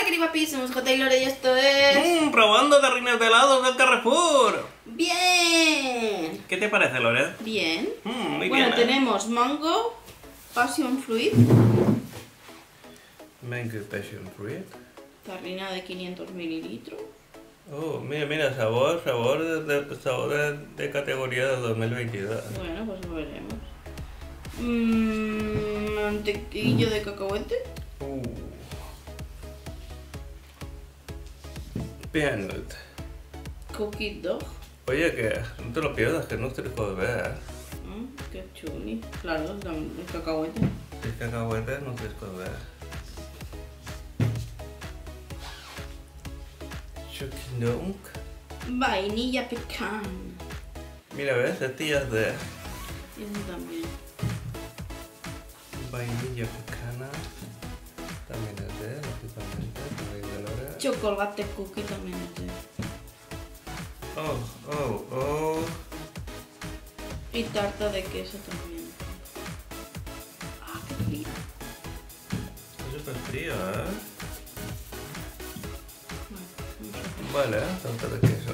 Papi, somos J. y Lore y esto es... Probando terrines de helados del Carrefour. ¡Bien! ¿Qué te parece, Lore? Bien. Muy Bueno, bien. tenemos mango, passion fruit, Mango passion fruit. tarrina de 500 mililitros. Oh, mira, sabor de categoría de 2022. Bueno, pues lo veremos. Mantequillo de cacahuete. Peanut. Cookie dough. Oye, que no te lo pierdas, que no te lo puedo ver. Qué chuli. Claro, el cacahuete. Si es cacahuete, no te lo puedo ver. Chokinong. Vainilla pecan. Mira, ¿ves? Este ya es de Y eso también. vainilla pecana. También es de, lógicamente, también de Lore. Chocolate cookie también es de. Oh. Y tarta de queso también. Ah, qué frío. Es súper frío, ¿eh? Bueno, Vale, tarta de queso.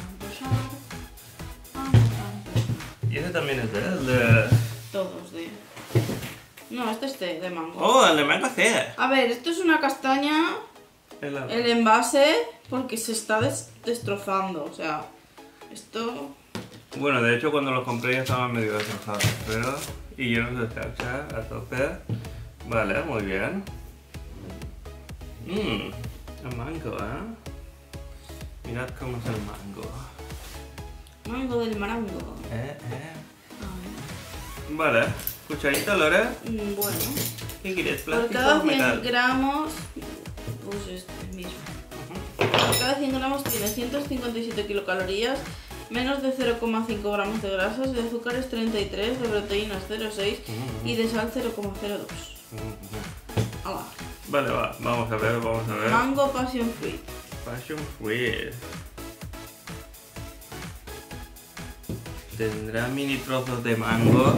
Y ese también es de él, de... Todos de... No, este es de mango. Oh, el de mango sí. A ver, esto es una castaña, el envase, porque se está destrozando, o sea, esto... Bueno, de hecho cuando los compré ya estaban medio destrozados, pero... Y llenos de salsa a tope. Vale, muy bien. El mango, ¿eh? Mirad cómo es el mango. Mango del marango. A ver. Vale, cucharita, Lore. Bueno, ¿Qué quieres? por ¿Plástico cada o 100 metal? gramos... Pues este mismo. Por cada 100 gramos tiene 157 kilocalorías, menos de 0,5 gramos de grasas, de azúcares 33, de proteínas 0,6 y de sal 0,02. Ala. Vale, vamos a ver. Mango passion fruit. Passion fruit. ¿Tendrá mini trozos de mango?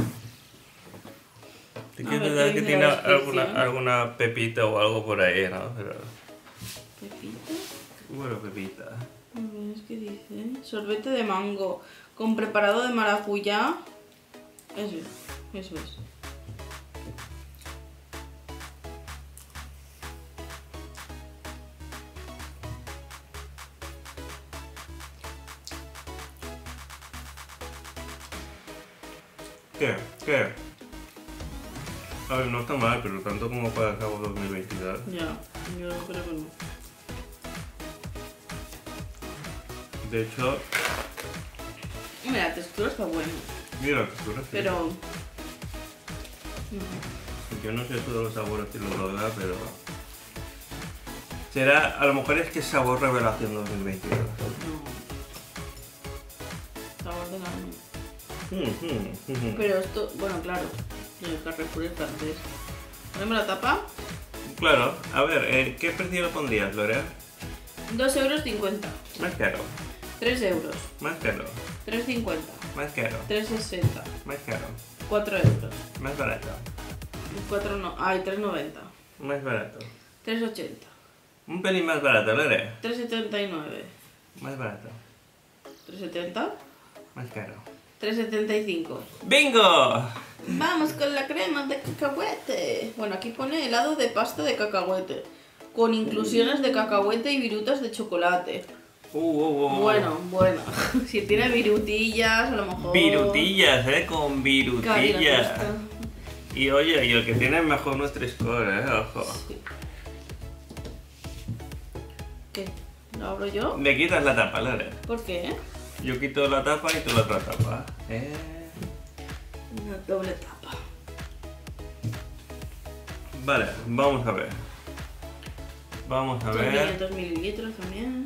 Te quiero ver, dar ¿qué que dice tiene la descripción? alguna pepita o algo por ahí, ¿no? Pero... ¿Pepita? Bueno, pepita. A ver, ¿qué dice? Sorbete de mango con preparado de maracuyá. Eso es. ¿Qué? A ver, no está mal, pero tanto como para cabo 2022. Ya, yo creo que no. De hecho, Mira, la textura está buena, mira la textura. Sí. pero... Yo no sé todos los sabores que lo da, pero... Será, a lo mejor es que es sabor revelación 2022. No. Sabor de carne. Pero esto, bueno, claro, el Carrefour es francés. ¿Ponemos la tapa? Claro, a ver, ¿qué precio lo pondrías, Lore? 2,50 €. Más caro, 3 euros. más caro, 3,50. más caro, 3,60. más caro, 4 euros. más barato, 3,90. más barato. 3,80. Un pelín más barato, Lore. 3,79. Más barato, 3,70. más caro. 3,75. ¡Bingo! Vamos con la crema de cacahuete. Bueno, aquí pone helado de pasta de cacahuete, con inclusiones de cacahuete y virutas de chocolate. Bueno, si tiene virutillas, a lo mejor... Virutillas, con Cari, la virutillas. pasta. Y oye, y el que tiene mejor nuestro score, ojo. Sí. ¿Qué? ¿Lo abro yo? Le quitas la tapa, Lore. ¿Por qué? Yo quito la tapa y tú la otra tapa. Una doble tapa. Vale, vamos a ver. Vamos a Son ver. 500 mililitros también.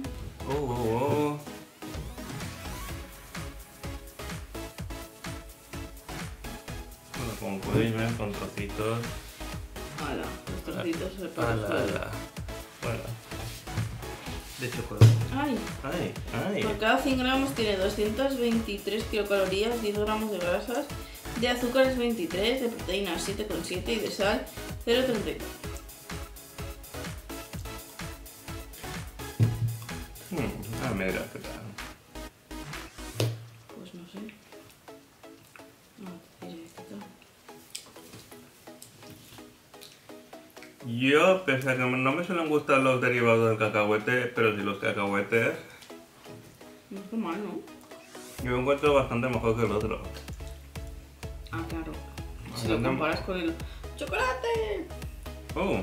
Bueno, como podéis ver, con trocitos. Hala, los trocitos se pasan. Bueno, de chocolate. Ay. Por cada 100 gramos tiene 223 kilocalorías, 10 gramos de grasas, de azúcares 23, de proteínas 7,7 y de sal 0,34. me dirás qué tal. Pues no sé. No, te diré qué tal. Yo, pese a que no me suelen gustar los derivados del cacahuete, pero sí los cacahuetes, No está mal, ¿no? yo lo encuentro bastante mejor que el otro. Ah, claro. Si lo comparas con el chocolate. Oh.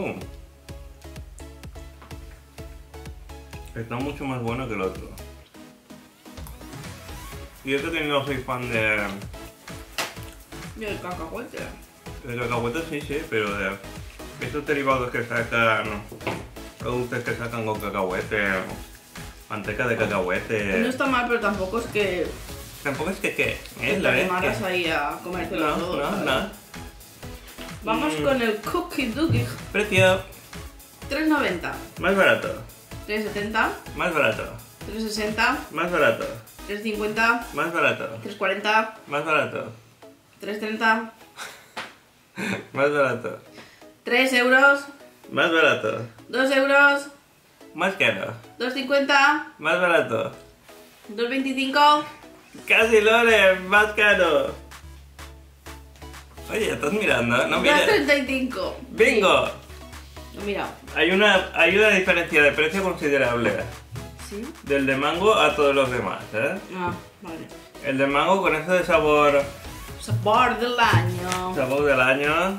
Está mucho más bueno que el otro. Y eso que no soy fan de cacahuete. cacahuetes, sí, pero de esos derivados que sacan, productos que sacan con cacahuete, manteca de cacahuete. No está mal, pero tampoco es que Tampoco es que te la animaras ahí a comértelo todo. ¿sabes? No. Vamos con el Cookie Dookie. Precio. 3,90. Más barato. 3,70. Más barato. 3,60. Más barato. 3,50. Más barato. 3,40. Más barato. 3,30. Más barato. 3 euros. Más barato. 2 euros. Más caro. 2,50. Más barato. 2,25. Casi Lore, más caro. Oye, ¿estás mirando? No mires. 2,35. ¡Bingo! No he mirado. Hay una diferencia de precio considerable ¿Sí? del de mango a todos los demás, ¿eh? Ah, vale. El de mango con ese de sabor Sabor del año. del año.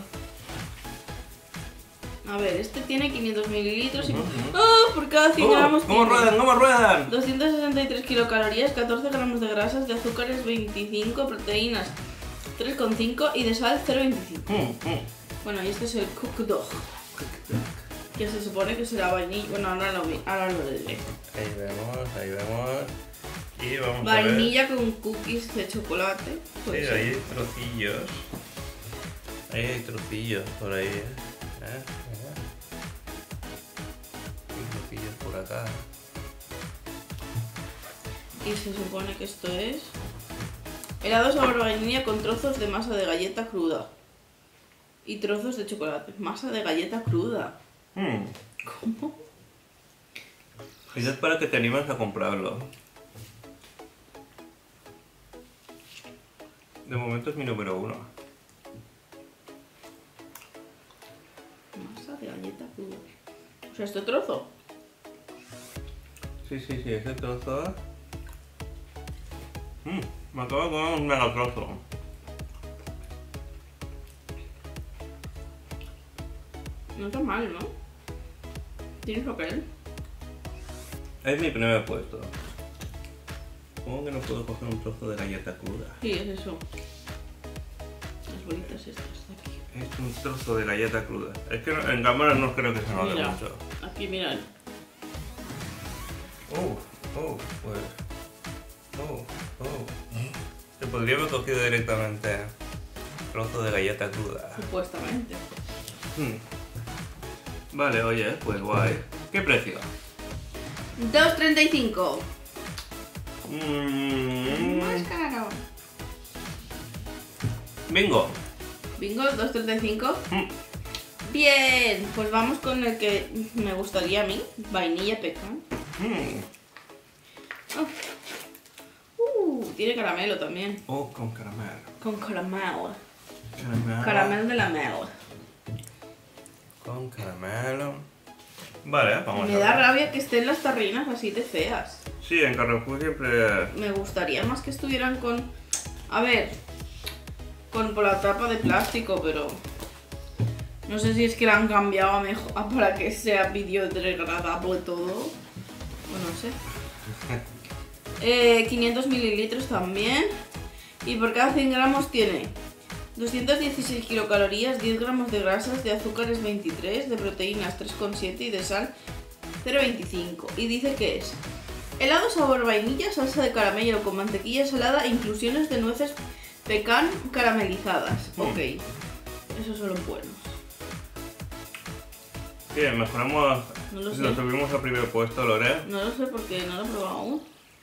A ver, este tiene 500 mililitros y... ¡Ah! Por cada 100 gramos ¿Cómo tiene ruedan? ¿Cómo ruedan? 263 kilocalorías, 14 gramos de grasas, de azúcares 25, proteínas 3,5 y de sal 0,25. Bueno, y este es el Cookie Dog, que se supone que será vainilla. Bueno, ahora lo diré. Ahí vemos. Y vamos Vainilla con cookies de chocolate. a ver. Pues Sí, ahí hay trocillos. Ahí hay trocillos por ahí, ¿eh? Hay trocillos por acá. Y se supone que esto es helado sabor vainilla con trozos de masa de galleta cruda y trozos de chocolate. Masa de galleta cruda. ¿Cómo? Eso es para que te animes a comprarlo. De momento es mi número 1. Masa de galleta cruda. O sea, este trozo. Sí, ese trozo. Me acabo de comer un mega trozo. No está mal, ¿no? ¿Tienes papel? Es mi primer puesto. ¿Cómo que no puedo coger un trozo de galleta cruda? Sí, es eso. Las bolitas estas de aquí. Es un trozo de galleta cruda. Es que en cámara no creo que se note Mira, mucho. aquí mirad. Pues. Se podría haber cogido directamente trozo de galleta cruda. Supuestamente. Vale, oye, pues guay. ¿Qué precio? 2,35. Mm, Más caro. Bingo. Bingo, 2,35. Mm. Bien, pues vamos con el que me gustaría a mí. Vainilla pecan. Tiene caramelo también. Oh, con caramelo. Con caramelo. Caramelo. Caramelo de la mel. Con caramelo. Vale, vamos Me a da ver. rabia que estén las tarrinas así de feas. Sí, en Carrefour siempre... Me gustaría más que estuvieran con... A ver, por la tapa de plástico, pero... No sé si es que la han cambiado a mejor para que sea biodegradable todo. O no sé. 500 mililitros también. Y por cada 100 gramos tiene 216 kilocalorías, 10 gramos de grasas, de azúcares 23, de proteínas 3,7 y de sal 0,25. Y dice que es helado sabor vainilla, salsa de caramelo con mantequilla salada e inclusiones de nueces pecan caramelizadas. Ok, esos son los buenos. Bien, mejoramos... No lo sé. Lo subimos al primer puesto, Lore. No lo sé porque no lo he probado aún.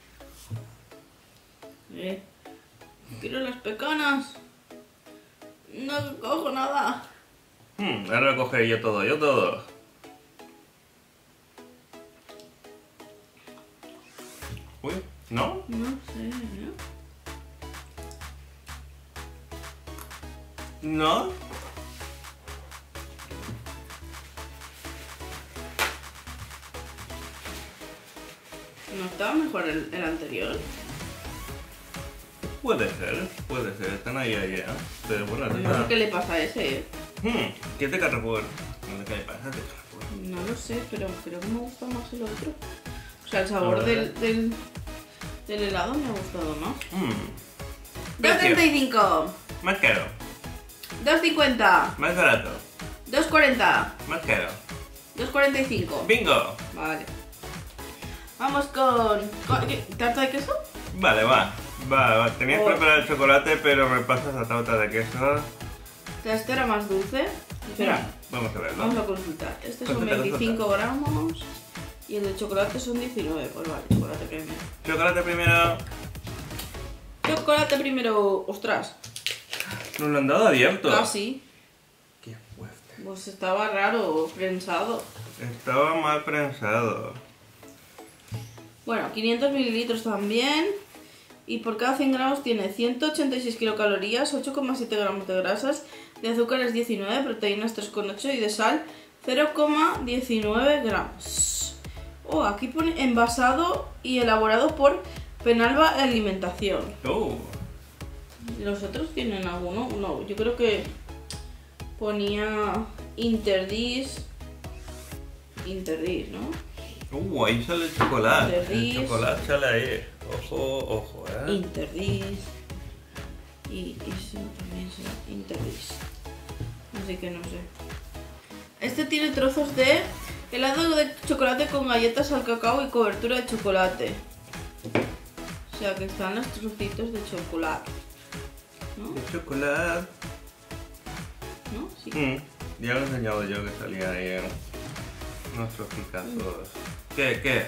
Quiero las pecanas. No cojo nada. Ahora lo cogeré yo todo. ¿No? No sé, ¿eh? ¿No? ¿No estaba mejor el anterior? Puede ser, están ahí, ¿eh? Pero bueno, No sé qué le pasa a ese, ¿eh? ¿Qué es de Carrefour? No sé qué le pasa de Carrefour. No lo sé, pero creo que me gusta más el otro. O sea, el sabor A ver. del helado me ha gustado más. Precio. 2,35. Más caro, 2,50. más barato, 2,40. más caro. 2,45. ¡Bingo! Vale. Vamos con... ¿qué? ¿Tarta de queso? Vale, va. Tenías Oh. preparado el chocolate, pero me pasas la tarta de queso. Este era más dulce. Espera, Vamos a verlo. vamos a consultar. Este son Consulta, 25 gramos y el de chocolate son 19. Pues vale, chocolate primero. Chocolate primero. Chocolate primero. Ostras, Nos lo han dado abierto. casi. Qué fuerte. Pues estaba raro, prensado. Estaba mal prensado. Bueno, 500 mililitros también. Y por cada 100 gramos tiene 186 kilocalorías, 8,7 gramos de grasas, de azúcares 19, proteínas 3,8 y de sal 0,19 gramos. Oh, aquí pone envasado y elaborado por Penalba Alimentación. Oh. ¿Los otros tienen alguno? No, yo creo que ponía Interdis, ¿no? Ahí sale el chocolate. El Interdis. chocolate sale ahí. Ojo, Interdis. Y eso también será Interdis. Así que no sé. Este tiene trozos de helado de chocolate con galletas al cacao y cobertura de chocolate. O sea que están los trocitos de chocolate. ¿No? El chocolate. ¿No? Sí. Ya lo he enseñado yo que salía ahí en nuestros picazos. ¿Qué?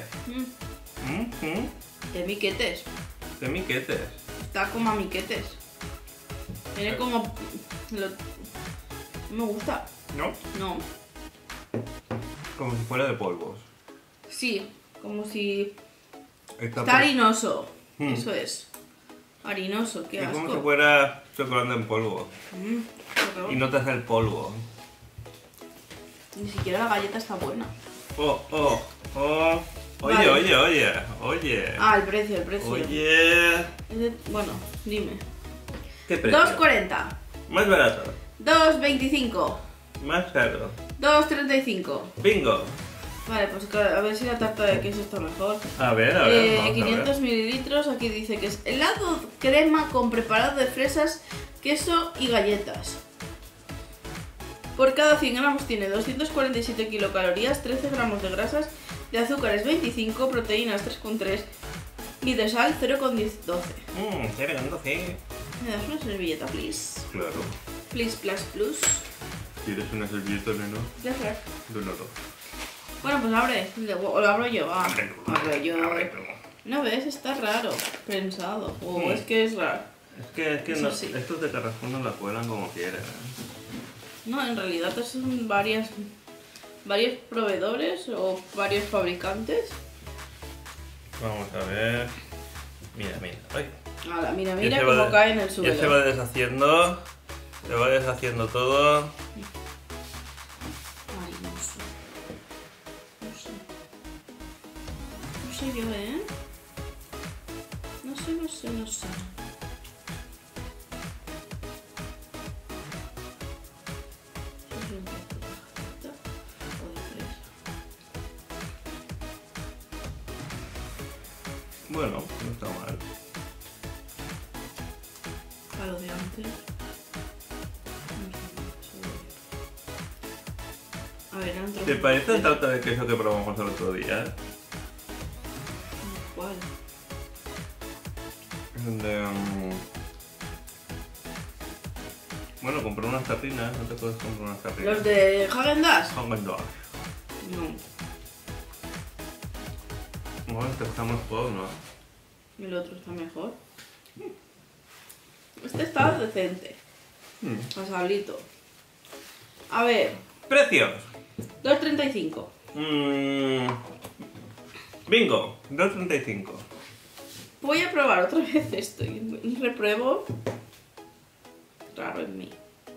De miquetes. ¿Qué miquetes? Está como a miquetes. Tiene como... No me gusta. ¿No? No. Como si fuera de polvos. Sí, como si... Está Está harinoso. Mm. Eso es. Harinoso, qué Es como si asco. fuera chocolate en polvo. Qué horror. Y no te hace el polvo. Ni siquiera la galleta está buena. Oh. Vale. Oye. Ah, el precio. Oye. Bueno, dime. ¿Qué precio? 2,40. Más barato. 2,25. Más caro. 2,35. Bingo. Vale, pues a ver si la tarta de queso está mejor. A ver, vamos a ver. 500 mililitros, aquí dice que es helado crema con preparado de fresas, queso y galletas. Por cada 100 gramos tiene 247 kilocalorías, 13 gramos de grasas, de azúcares 25, proteínas 3,3 y de sal 0,12. Estoy pegando, sí. ¿Me das una servilleta, please? Claro. Please, plus. ¿Quieres una servilleta, neno? Gracias. Donado. Bueno, pues abre. O lo abro yo, va. Abro yo. Abre tú. No ves, está raro. Prensado. O Mm. es que es raro. Es que Eso no, sí. estos de Carrefour no la cuelan como quieren. No, en realidad son varios proveedores o varios fabricantes. Vamos a ver. Mira. Ay. Ala, mira Ya se cómo va- cae en el Ya suelo. se va deshaciendo. Se va deshaciendo todo. Ay, no sé. No sé yo, ¿eh? No sé. Bueno, no está mal. A lo de antes. A ver, eran trozos ¿Te parece de- el tarta de queso que probamos el otro día? ¿Cuál? De, bueno, compré unas tartinas, no te puedes comprar unas tartinas. ¿Los de Häagen-Dazs? Häagen-Dazs. No. Bueno, este está mejor, ¿no? El otro está mejor. Este está decente. Pasablito. A ver, ¡Precios! 2,35. Bingo, 2,35. Voy a probar otra vez esto y repruebo. Raro en mí.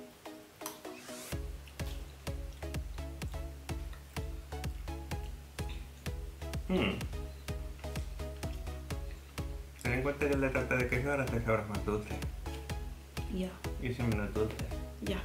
Ten en cuenta que el de tarta de queso ahora te sabrá más dulce. Ya, Y ese menos dulce. ya.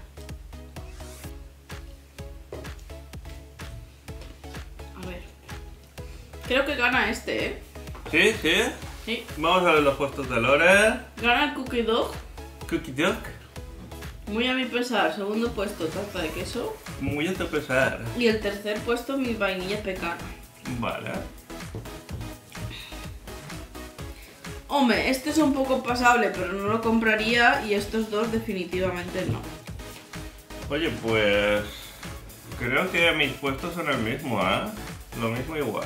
A ver. Creo que gana este, ¿eh? Sí, sí. Sí. Vamos a ver los puestos de Lore. Gana el Cookie Dog. Cookie Dog. Muy a mi pesar. Segundo puesto, tarta de queso. Muy a tu pesar. Y el tercer puesto, mi vainilla pecana. Vale. Hombre, este es un poco pasable, pero no lo compraría. Y estos dos definitivamente no. Oye, pues... creo que mis puestos son el mismo, ¿eh? Lo mismo igual.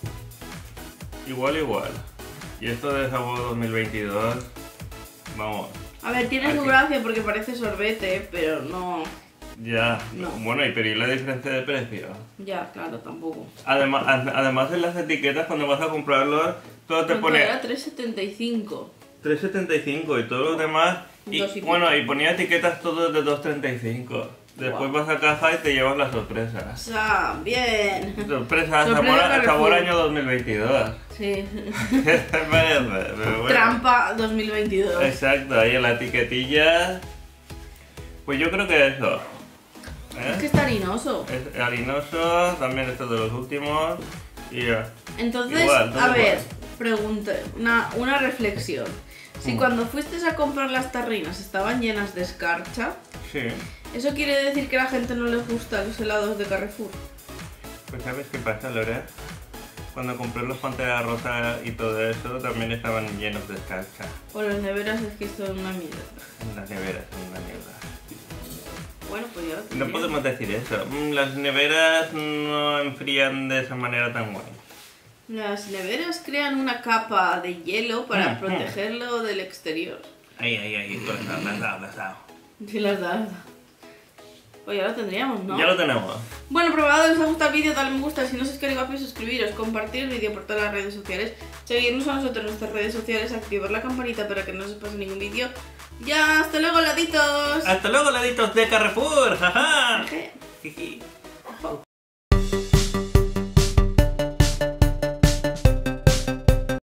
Igual. Y esto de sabor 2022... Vamos. A ver, tiene su Aquí. gracia porque parece sorbete, pero no... Ya. No. Bueno, y pero ¿y la diferencia de precio? Ya, claro, tampoco. Además en las etiquetas cuando vas a comprarlos, todo te ¿Cuánto pone era? 3,75. 3,75 y todo lo demás. Y, Dos y pico. bueno, y ponía etiquetas todos de 2,35. Después Guau. vas a caja y te llevas la sorpresa. O sea, bien. Sorpresa, Sorpresa sabor Carrefour. año 2022. Sí. Pero bueno. Trampa 2022. Exacto, ahí en la etiquetilla. Pues yo creo que eso. Es que está harinoso. Es harinoso, también esto de los últimos. Y ya. Entonces, Igual, todo a ver, igual. pregunta, una reflexión. Si cuando fuiste a comprar las tarrinas estaban llenas de escarcha, Sí. ¿eso quiere decir que a la gente no les gustan los helados de Carrefour? Pues ¿sabes qué pasa, Lore? Cuando compré los Pantera Rosa y todo eso, también estaban llenos de escarcha. O las neveras es que esto es una mierda. Las neveras son una mierda. Bueno, pues ya lo No tendría. podemos decir eso. Las neveras no enfrían de esa manera tan guay. Las neveras crean una capa de hielo para protegerlo del exterior. Ahí, tú las has dado. Si las das. Pues ya lo tendríamos, ¿no? Ya lo tenemos. Bueno, probado, les ha gustado el vídeo, dale me gusta, si no sois caribapios, suscribiros, compartir el vídeo por todas las redes sociales, seguirnos a nosotros en nuestras redes sociales, activar la campanita para que no se os pase ningún vídeo. Ya, hasta luego, laditos. Hasta luego, laditos de Carrefour. Jaja. Jeje. Jiji.